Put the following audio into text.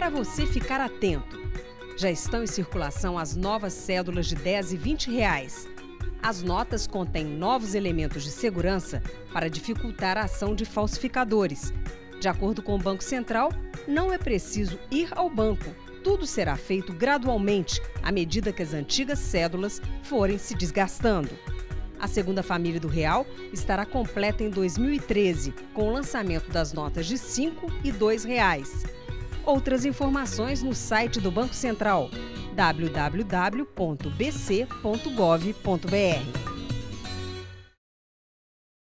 para você ficar atento. Já estão em circulação as novas cédulas de R$10 e R$20. As notas contêm novos elementos de segurança para dificultar a ação de falsificadores. De acordo com o Banco Central, não é preciso ir ao banco. Tudo será feito gradualmente, à medida que as antigas cédulas forem se desgastando. A segunda família do real estará completa em 2013, com o lançamento das notas de R$ 5 e R$ 2. Outras informações no site do Banco Central, www.bc.gov.br.